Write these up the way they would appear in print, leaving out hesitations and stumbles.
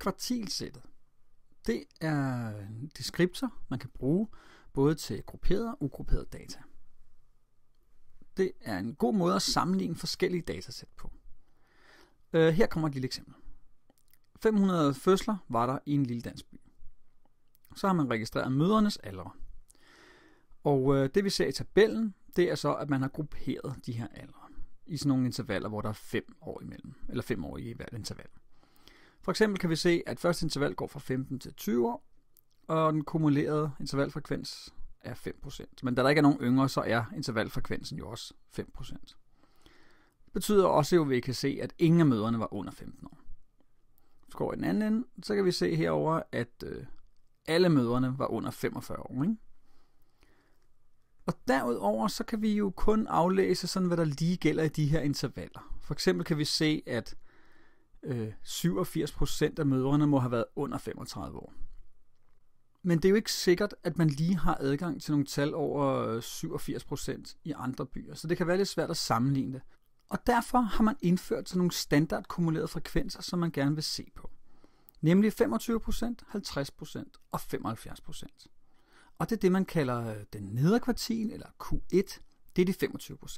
Kvartilsættet, det er en deskriptor, man kan bruge både til grupperede og ugrupperede data. Det er en god måde at sammenligne forskellige datasæt på. Her kommer et lille eksempel. 500 fødsler var der i en lille dansk by. Så har man registreret mødrenes aldre. Og det vi ser i tabellen, det er så, at man har grupperet de her aldre i sådan nogle intervaller, hvor der er 5 år imellem, eller 5 år i hvert interval. For eksempel kan vi se, at første interval går fra 15 til 20 år, og den kumulerede intervalfrekvens er 5%. Men da der ikke er nogen yngre, så er intervalfrekvensen jo også 5%. Det betyder også, at vi kan se, at ingen af mødrene var under 15 år. Hvis vi går i den anden ende, så kan vi se herover, at alle mødrene var under 45 år. Ikke? Og derudover, så kan vi jo kun aflæse, sådan, hvad der lige gælder i de her intervaller. For eksempel kan vi se, at 87% af mødrene må have været under 35 år. Men det er jo ikke sikkert, at man lige har adgang til nogle tal over 87% i andre byer, så det kan være lidt svært at sammenligne det. Og derfor har man indført sådan nogle standardkumulerede frekvenser, som man gerne vil se på. Nemlig 25%, 50% og 75%. Og det er det, man kalder den nedre kvartil, eller Q1, det er de 25%.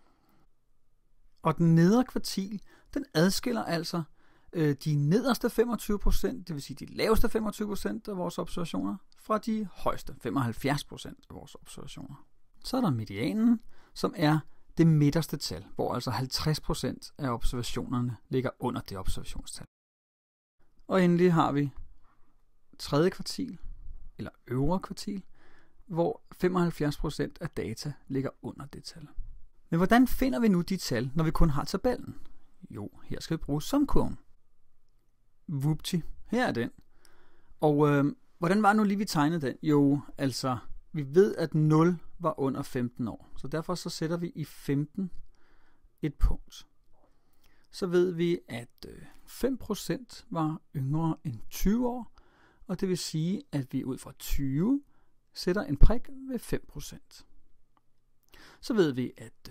Og den nedre kvartil, den adskiller altså de nederste 25%, det vil sige de laveste 25% af vores observationer, fra de højeste 75% af vores observationer. Så er der medianen, som er det midterste tal, hvor altså 50% af observationerne ligger under det observationstal. Og endelig har vi tredje kvartil, eller øvre kvartil, hvor 75% af data ligger under det tal. Men hvordan finder vi nu de tal, når vi kun har tabellen? Jo, her skal vi bruge sumkurven. Vupti, her er den. Og hvordan var det nu lige vi tegnede den? Jo, altså, vi ved, at 0 var under 15 år. Så derfor så sætter vi i 15 et punkt. Så ved vi, at 5% var yngre end 20 år. Og det vil sige, at vi ud fra 20 sætter en prik ved 5%. Så ved vi, at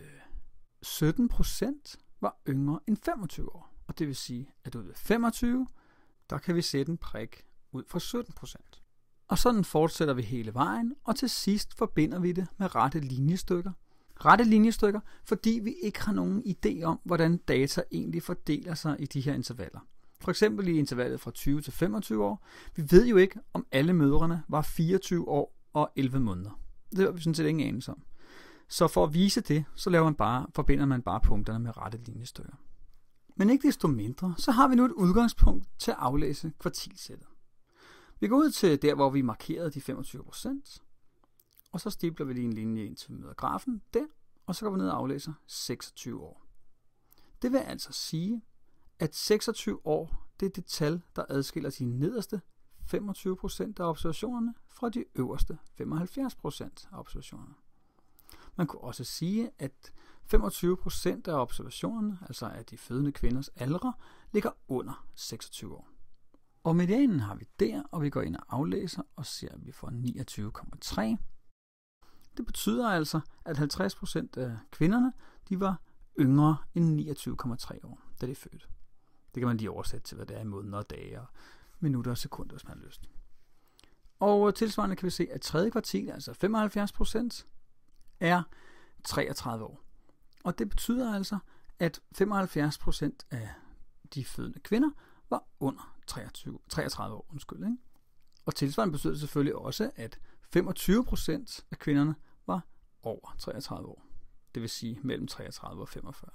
17% var yngre end 25 år. Og det vil sige, at ud ved 25, der kan vi sætte en prik ud fra 17%. Og sådan fortsætter vi hele vejen, og til sidst forbinder vi det med rette linjestykker. Rette linjestykker, fordi vi ikke har nogen idé om, hvordan data egentlig fordeler sig i de her intervaller. For eksempel i intervallet fra 20 til 25 år. Vi ved jo ikke, om alle mødrene var 24 år og 11 måneder. Det har vi sådan set ingen anelse om. Så for at vise det, så forbinder man bare punkterne med rette linjestykker. Men ikke desto mindre, så har vi nu et udgangspunkt til at aflæse kvartilsættet. Vi går ud til der, hvor vi markerede de 25%, og så stipler vi lige en linje ind til mødergrafen der, og så går vi ned og aflæser 26 år. Det vil altså sige, at 26 år, det er det tal, der adskiller de nederste 25% af observationerne fra de øverste 75% af observationerne. Man kunne også sige, at 25% af observationerne, altså af de fødende kvinders aldre, ligger under 26 år. Og medianen har vi der, og vi går ind og aflæser og ser, at vi får 29,3. Det betyder altså, at 50% af kvinderne, de var yngre end 29,3 år, da de er født. Det kan man lige oversætte til, hvad det er i måneder og dage og minutter og sekunder, hvis man har lyst. Og tilsvarende kan vi se, at tredje kvartil, altså 75%, er 33 år. Og det betyder altså, at 75% af de fødende kvinder var under 33 år. Ikke? Og tilsvarende betyder det selvfølgelig også, at 25% af kvinderne var over 33 år. Det vil sige mellem 33 og 45.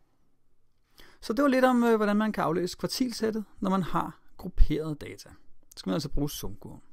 Så det var lidt om, hvordan man kan aflæse kvartilsættet, når man har grupperet data. Så skal man altså bruge sumkurven.